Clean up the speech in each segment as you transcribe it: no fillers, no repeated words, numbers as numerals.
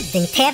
Kjetting-TV.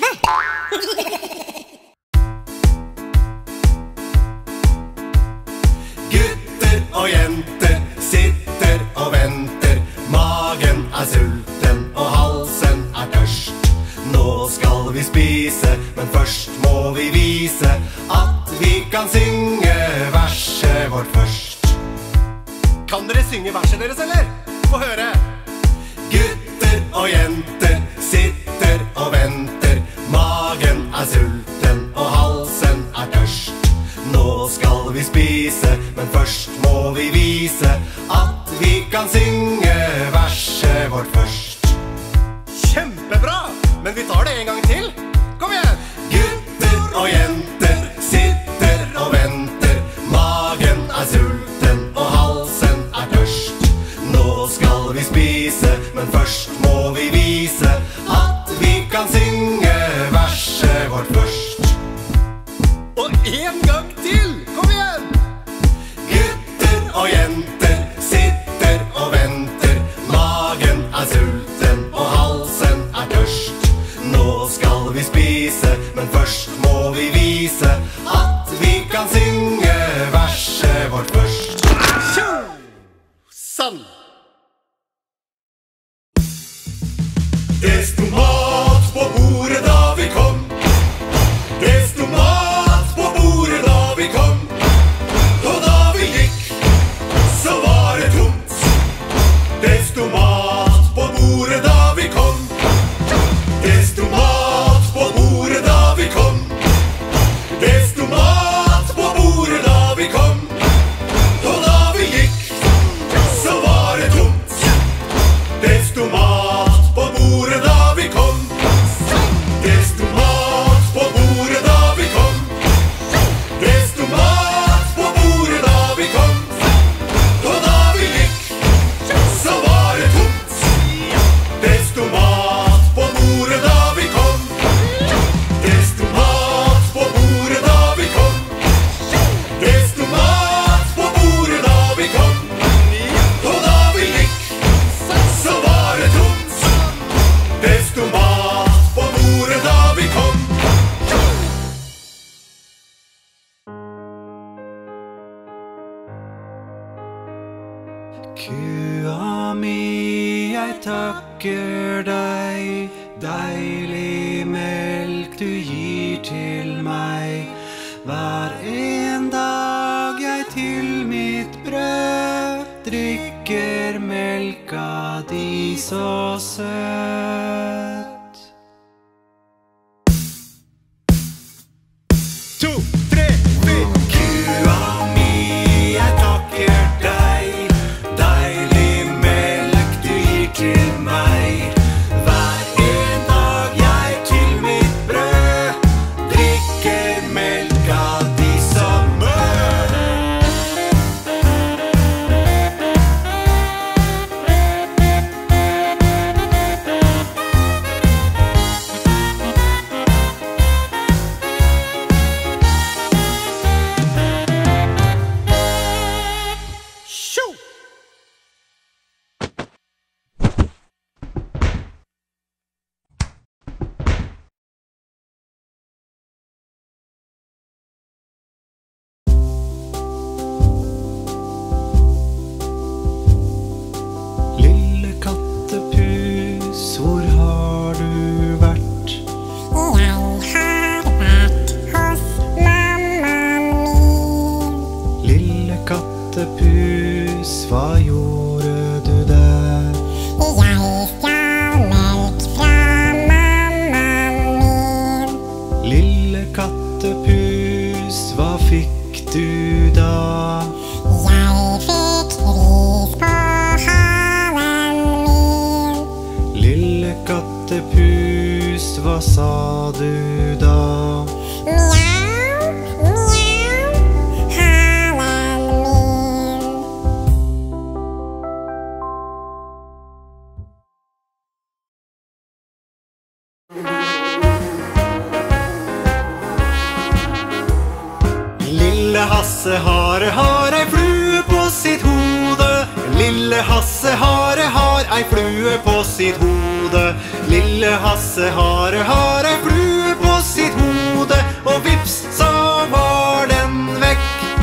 Gutter og jenter sitter og venter. Magen er sulten og halsen er tørst. Nå skal vi spise, men først må vi vise at vi kan synge verset vårt først. Kan dere synge verset deres, eller? Få høre! Gutter og jenter sitter og venter. Magen er sulten og halsen er tørst. Nå skal vi spise, men først må vi vise at vi kan synge verset vårt først. Kjempebra! Men vi tar det en gang til. Kom igjen! Gutter og jenter sitter og venter. Magen er sulten og halsen er tørst. Nå skal vi spise, men først må vi vise at vi kan synge verset vårt først. Og en gang til! Kom igjen! Gutter og jenter sitter og venter. Magen er sulten og halsen er tørst. Nå skal vi spise, men først må vi vise at vi kan synge verset vårt først. Sann! Det sto mat på bordet da vi kom. Det sto mat på bordet da vi kom. Og da vi gikk, så var det tomt. Det sto mat på bordet da vi kom. Det sto mat på bordet da vi kom. Det sto mat på bordet da vi kom. Og da vi gikk, så var det tomt. Det sto mat på bordet da vi kom. Det sto mat på bordet da vi kom. Det sto mat på bordet da vi kom. Og da vi gikk, så var det tomt. Det sto mat på bordet da vi kom. Det sto mat på bordet da vi kom. Det sto mat på bordet da vi kom. Og da vi gikk, så var det tomt. Det sto mat på bordet da vi kom. Kua mi, jeg takker deg, deilig melk du gir til meg. Hver en dag jeg til mitt brød drikker melka di så søt. 2, 3, 4. Kua mi, jeg takker deg, deilig melk du gir til meg. Hver en dag jeg til mitt brød drikker melka di som mør. Tjo! Lille kattepus, hvor har du vært? Jeg har vært hos mammaen min. Lille kattepus, hva gjorde du der? Jeg stjal melk fra mammaen min. Lille kattepus, hva fikk du da? Jeg fikk ris på halen min. Lille kattepus, hva sa du da? Mjau, mjau, halen min. Lille Hasse Hare har ei flue på sitt hode. Lille Hasse Hare har ei flue på sitt hode. Lille Hasse Hare har ei flue på sitt hode, og vips, så var den vekk.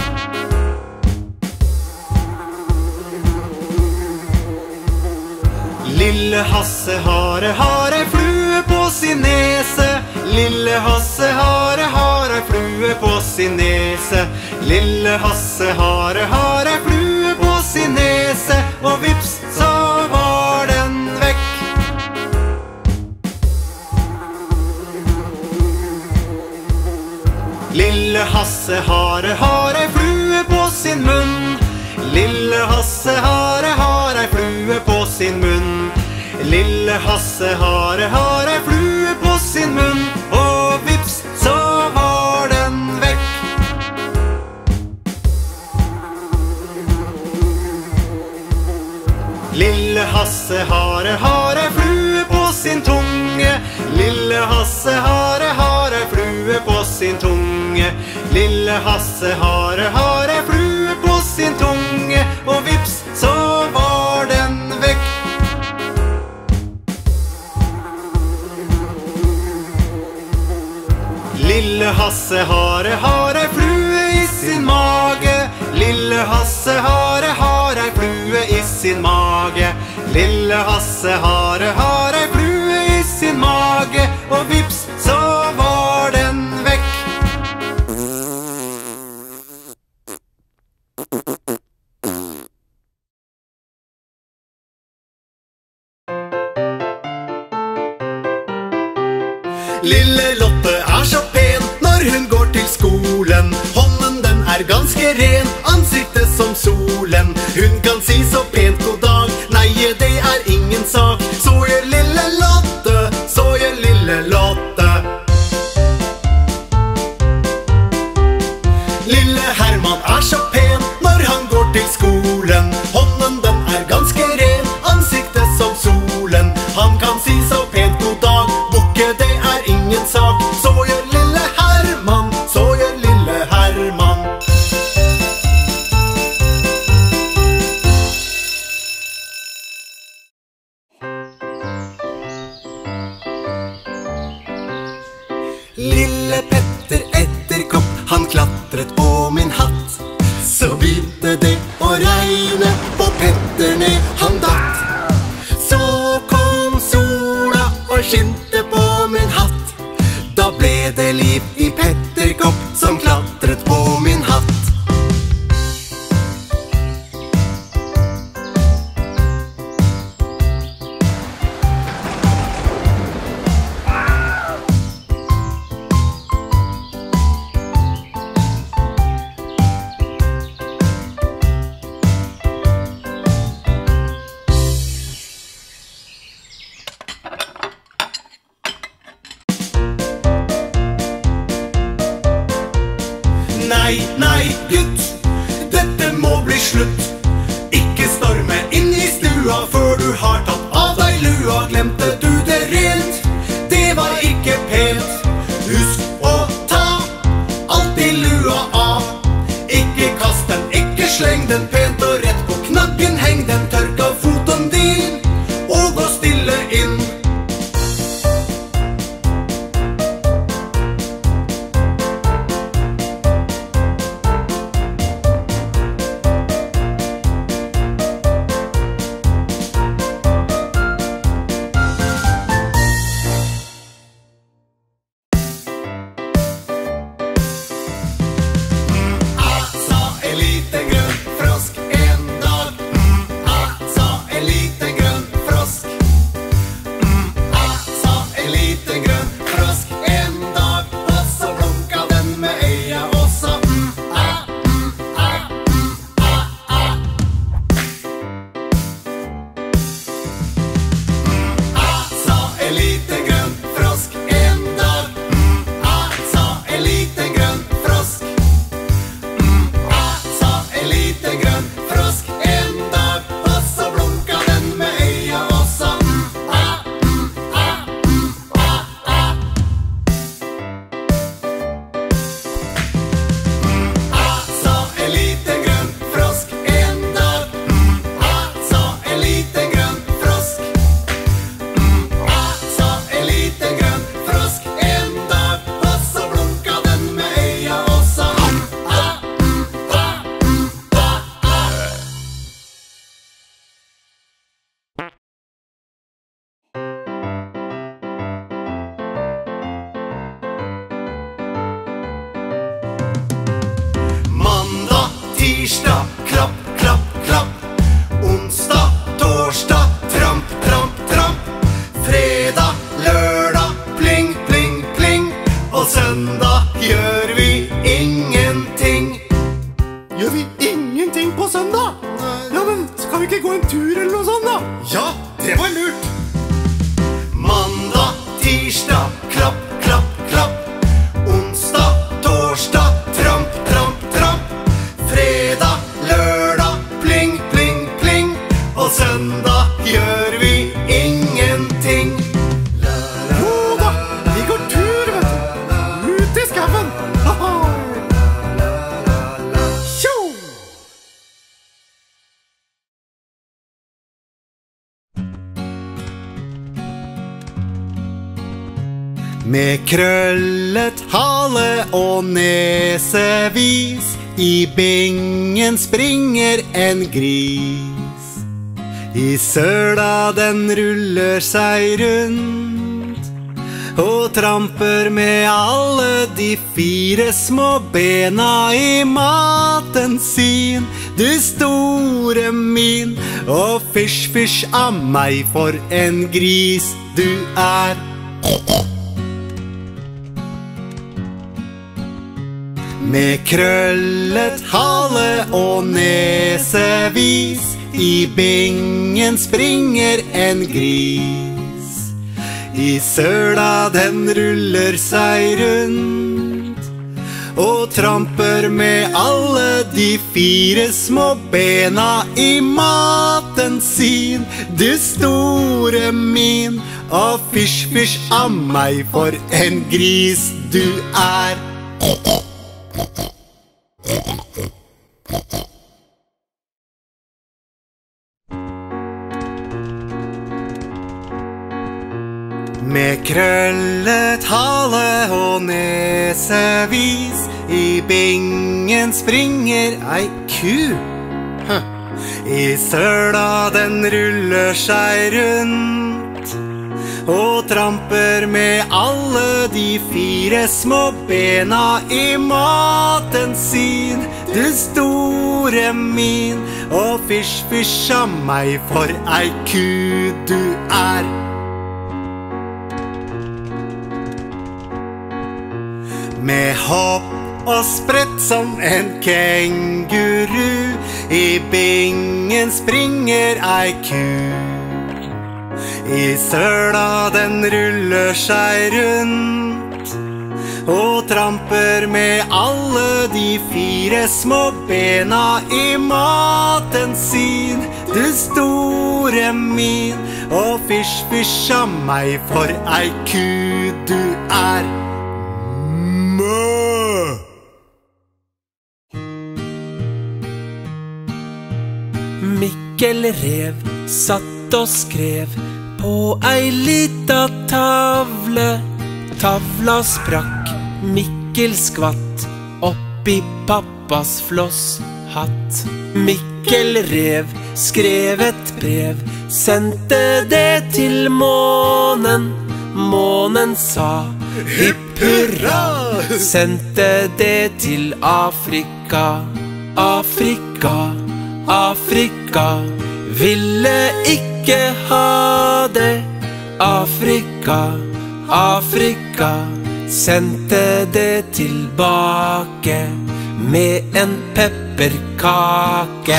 Lille Hasse Hare har ei flue på sin nese. Lille Hasse Hare har ei flue på sin nese. Lille Hasse Hare har ei flue på sin nese, og vips, så var den vekk. Lille Hasse Hare har ei flue på sin munn. Lille Hasse Hare har ei flue på sin munn. Lille Hasse Hare har ei flue på sin munn, og vips, så var den vekk. Lille Hasse Hare har ei flue på sin tunge. Lille Hasse Hare har ei flue på sin tunge. Lille Hasse Hare har ei flue på sin tunge, og vips, så var den vekk. Lille Hasse Hare har ei flue i sin mage. Lille Hasse Hare har ei flue i sin mage. Lille Hasse Hare har ei flue i sin mage, og vips, så var den vekk. Lille Lotte er så pen når hun går til skolen. Hånden den er ganske ren, ansiktet som solen. Hun kan si så pent god dag, nei det er ingen sak. Så gjør lille Lotte, så gjør lille Lotte. Lille Herman er så pen når han går til skolen. Hånden den er ganske ren, ansiktet som solen. Han kan si så pent god dag, bukke det er ingen sak. Så gjør lille Herman, så gjør lille Herman. Lille Petter Edderkopp, han klatret på min hatt. Så begynte det å regne, og Petter ned han datt. Så kom sola og skinte på min hatt. Da ble det liv i Petterkopp som klatret på min hatt. Nei, nei, gutt, dette må bli slutt. Ikke storme inn i stua før du har tatt av deg lua. Glemte du det rent? Det var ikke pent. Husk å ta alltid lua av. Ikke kast den, ikke sleng den, pent og rett på knaggen. Heng den, tørk av foten din, og gå stille inn. tirsdag, klapp, klapp, klapp. Onsdag, torsdag, tramp, tramp, tramp. Fredag, lørdag, pling, pling, pling. Og søndag gjør vi ingenting. Gjør vi ingenting på søndag? Ja, men skal vi ikke gå en tur eller noe sånt da? Ja, det var lurt. Mandag, tirsdag, klapp, klapp, klapp. Onsdag, torsdag, tramp, tramp, tramp. Fredag, lørdag, pling, pling, pling. Og søndag gjør vi ingenting. Jo da, vi går tur, vet du. Ut i skaffen. Tjo! Med krøllet hale og nesevis I bingen springer en gris. I søla den ruller seg rundt og tramper med alle de 4 små bena I maten sin. Du store min, og fysj, fysj av meg, for en gris du er. Med krøllet hale og nesevis I bingen springer en gris. I søla den ruller seg rundt og tramper med alle de 4 små bena I maten sin. Du store min, og fysj, fysj av meg, for en gris du er. Med krøllet hale og nesevis I bingen springer ei ku. I søla den ruller seg rundt og tramper med alle de 4 små bena I maten sin. Du store min, og fysj, fysj av meg, for ei ku du er. Med hopp og sprett som en kenguru I bingen springer ei ku. I søla den ruller seg rundt og tramper med alle de 4 små bena I maten sin. Du store min, og fysj, fysj av meg, for ei ku du er. Mikkel rev satt og skrev på ei lita tavle. Tavla sprakk, Mikkel skvatt oppi pappas flosshatt. Mikkel rev skrev et brev, sendte det til månen. Månen sa hipp hurra, sendte det til Afrika. Afrika, Afrika ville ikke ha det. Afrika, Afrika sendte det tilbake med en pepperkake.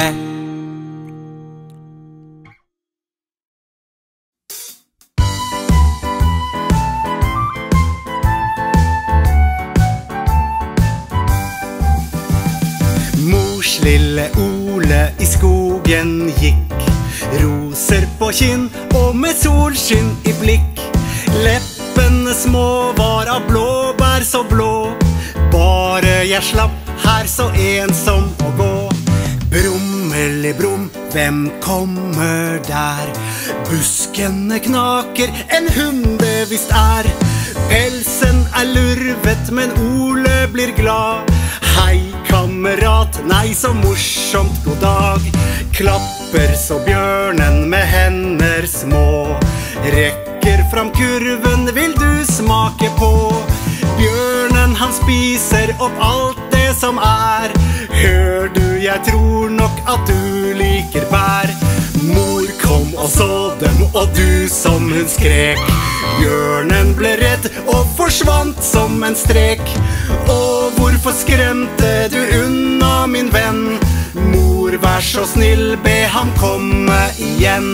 Mors lille Ole I skogen gikk, roser på kinn og med solskinn I blikk. Leppene små var av blåbær så blå, bare jeg slapp her så ensom å gå. Brummeli-brum, hvem kommer der? Buskene knaker, en hund det visst er. Pelsen lurvet, men Ole blir glad. Hei kamerat, nei så morsomt, god dag. Klapper så bjørnen med hender små, rekker fram kurven, vil du smake på? Bjørnen han spiser opp alt det som er. Hør du jeg tror nok at du liker bær. Mor kom og så dem, og du som hun skrek. Bjørnen ble redd og forsvant som en strek. Og hvorfor skremte du unna, min venn? Mor, vær så snill, be ham komme igjen.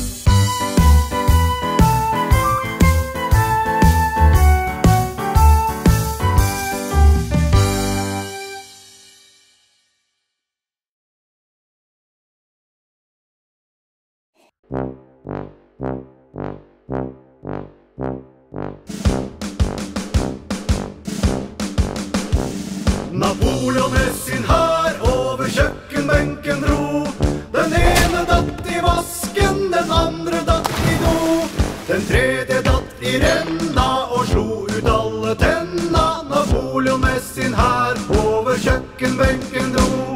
Napoleon med sin hær over kjøkkenbenken dro. Den ene datt i vasken, den andre datt i do. Den tredje datt i renna og slo ut alle tenna. Napoleon med sin hær over kjøkkenbenken dro.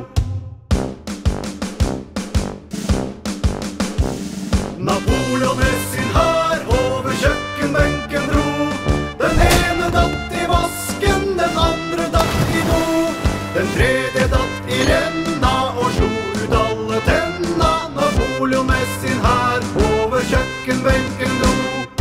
Napoleon med sin hær over kjøkkenbenken dro. Den ene datt i vasken, den andre datt i do. Den tredje datt i renna og slo ut alle tenna. Napoleon med sin hær over kjøkkenbenken dro.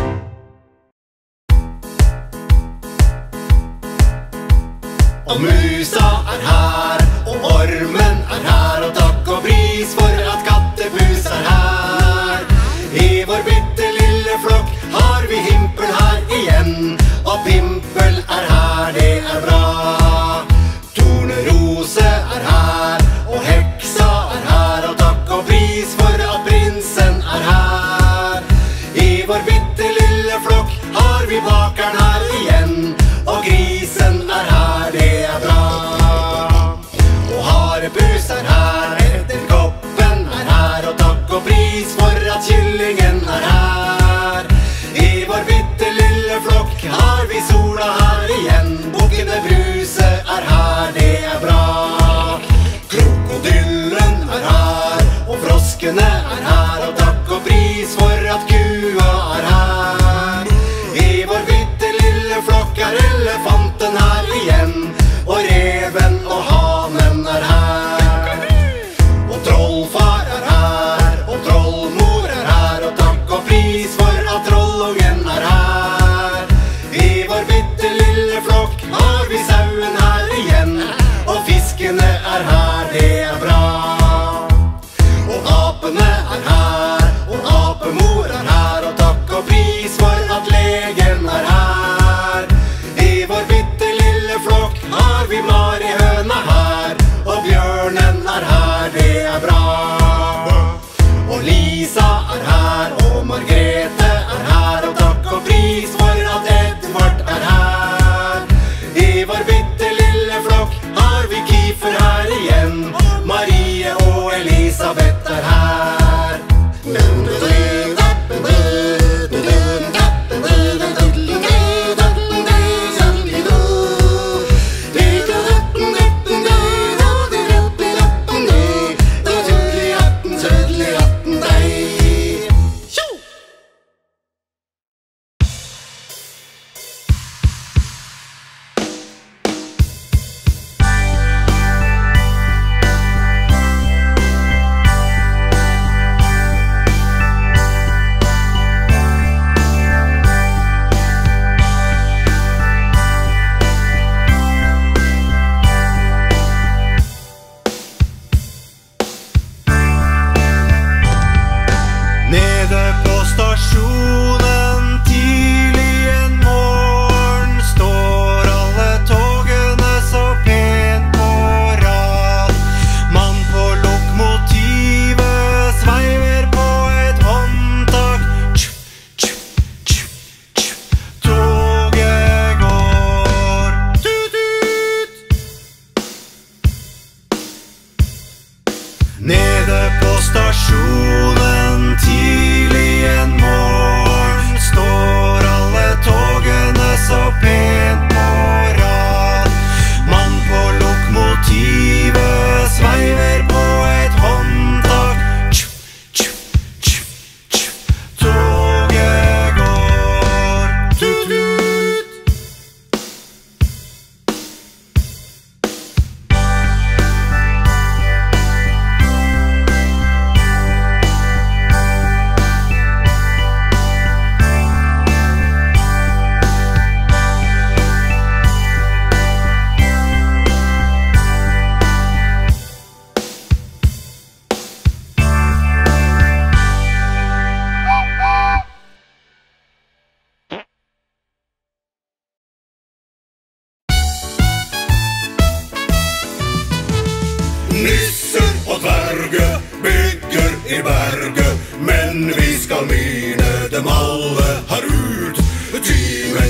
Og musa her, og ormen her, og takk og pris for at kattepus her. I vår bitte lille flokk har vi himpel her igjen, og pimpel her, det bra. Tornerose her, og heksa her, og takk og pris for at prinsen her. I vår bitte lille flokk har vi bakeren her igjen, og grisen her, det bra. Og harepus her, etter koppen her, og takk og pris for at kyllingen her. I vår bitte lille flokk har vi sola her igjen, bukkene Bruse her, det bra. Krokodillen her, og froskene her, og takk og pris for at kua her. I vår bitte lille flokk elefanten her igjen, og reven og hanen her. Og trollfar her, og trollmor her, og takk og pris for at trollungen her. I vår bitte lille flokk har vi sauen her igjen, og fiskene her, det bra. Og apene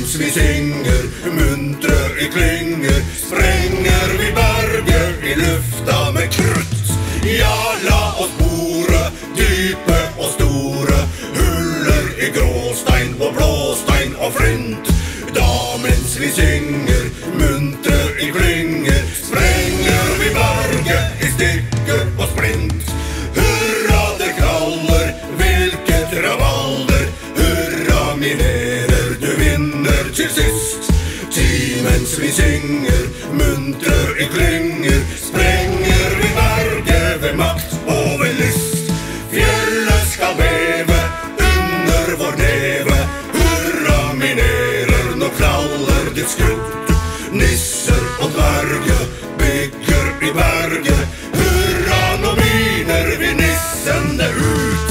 Mens vi synger, muntre i klynger, sprenger vi berget i lufta med krutt. Ja, la oss bore, dype og store, huller i gråstein og blåstein og flint. Da mens vi synger, muntre i klynger, sprenger vi berget i stykker og splint. Hurra, det kraller, hvilket rabalder, hurra, minerer, du vinner til sist. Ti mens vi synger, muntre i klynger, sprenger vi berget ved makt og ved lyst. Fjellet skal beve under vår neve, hurra, minerer, nå kraller ditt skudd. Nisser og dverger bygger i berget, hurra, nå miner vi nissene ut.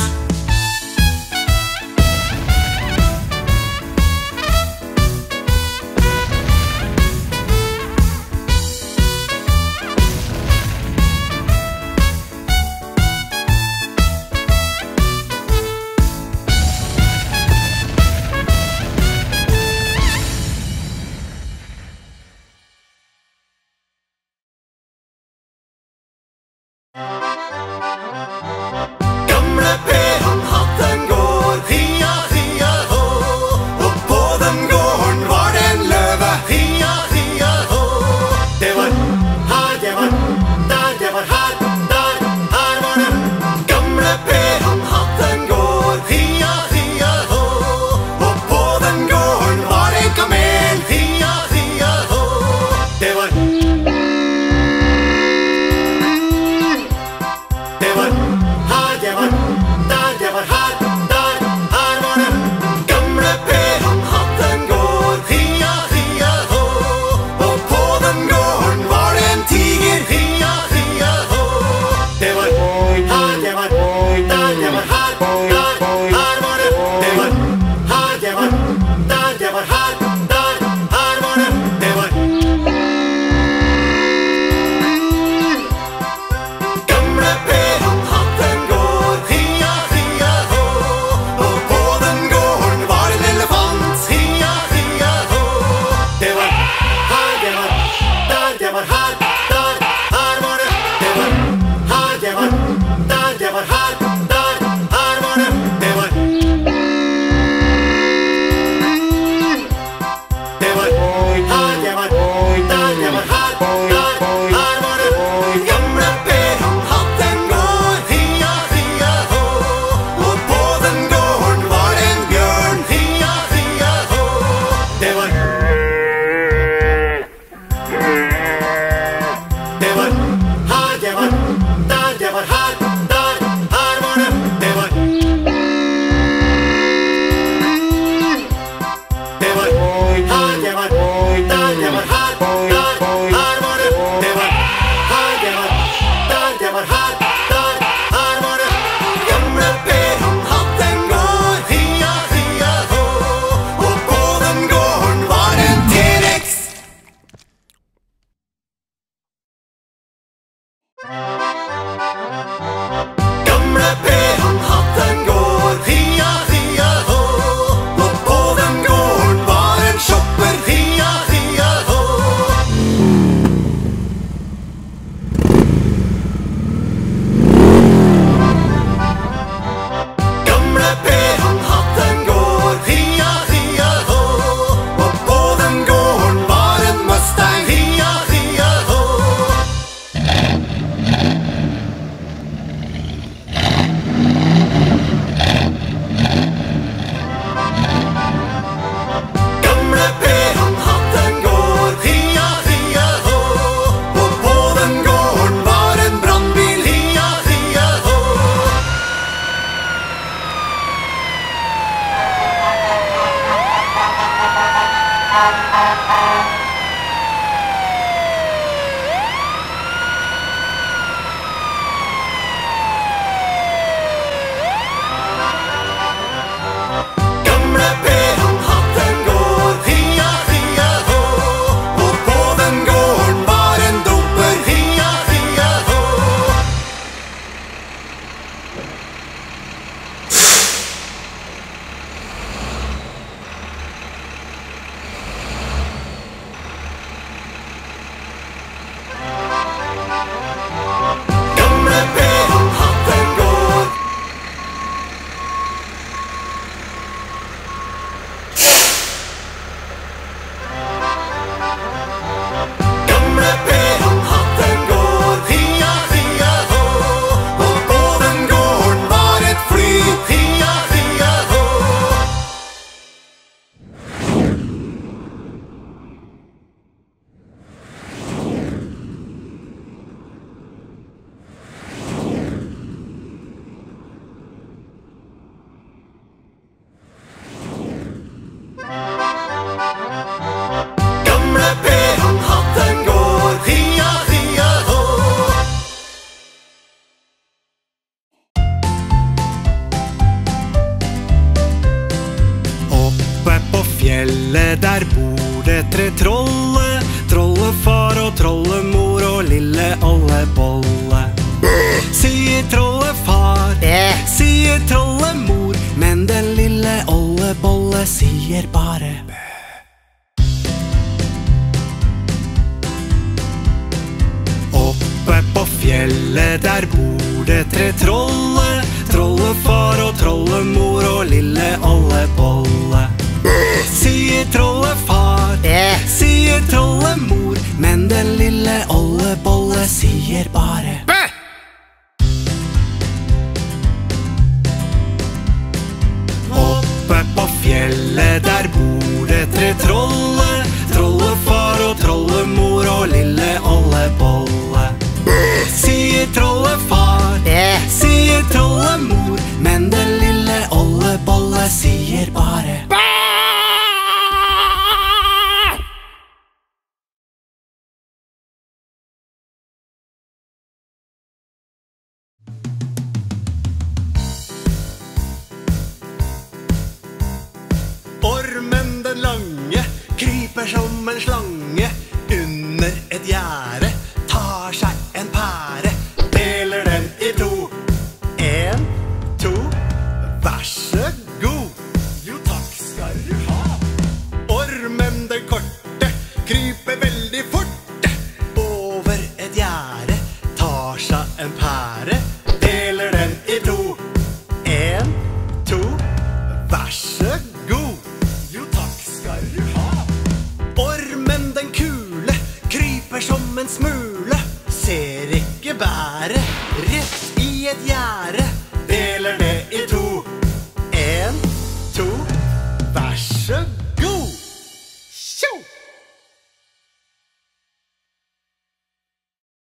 Gamle P, han hadde en gård, hia, hia, hå. Og på den gården var det en løve, hia, hia, hå. Det var her, det var der, det var her var det. Gamle P, han hadde en gård, hia, hia, hå. Og på den gården var det en kamel, hia, hia, hå. Det var her, det var der, det var her var det. Gamle P, han hadde en gård, hia, hia, hå. Og på den gården var det en tiger, hia, hia, hå. Det var her, det var der, det var her var det. Det var her, det var der, det var her var det. Det var Gamle P, han hadde en gård, hia, hia, hå. Og på den gården var det en elefant, hia, hia, hå. Det var her, det var der, det var her var det. Det var her, det var der, det var her var det. Det var her, det var der, det var her var det. Gamle P, han hadde en gård, hia, hia, hå. Og på den gården var det en bjørn, hia, hia, hå. Det var her, det var der, det var her var det. Det var her, det var der, det var her var det. Det var her, det var der, det var her var det. Gamle P, han hadde en gård, hia, hia, hå. Og på den gården var det en T-rex. Gamle P, han hadde en gård, hia, hia, hå. Og på den gården var en shopper, hia, hia, hå. Gamle P, han hadde en gård, hia, hia, hå. Og på den gården var en Mustang, hia, hia, hå. Gamle P, han hadde en gård, hia, hia, hå. Og på den gården var en brannbil, hia, hia, hå. Gamle P, han hadde en gård, hia, hia, hå. Og på den gården var en dumper, hia, hia, hå. fjellet der bor det 3 trolle. Trollefar og trollemor og lille ollebolle. Sier trollefar, sier trollemor, men den lille ollebolle sier bare bø. Oppe på fjellet der bor det 3 trolle. Trollefar og trollemor og lille ollebolle. Sier trollefar, sier trollemor, men den lille ollebolle sier bare bø. Oppe på fjellet der bor det 3 trolle. Trollefar og trollemor og lille ollebolle. Sier trollefar, sier trollemor, men den lille ollebolle sier bare bæ. Ormen den lange kryper som en slange under et gjerde, tar seg en pære, deler den i 2. 1, 2, vær så god. Jo, takk skal du ha. Ormen den korte kryper veldig fort over et gjerde, tar seg en pære, deler den i 2. 1, 2, vær så god. Jo, takk skal du ha. Ormen den kule kryper som en smule, ser ikke bæret, rett i et gjerde,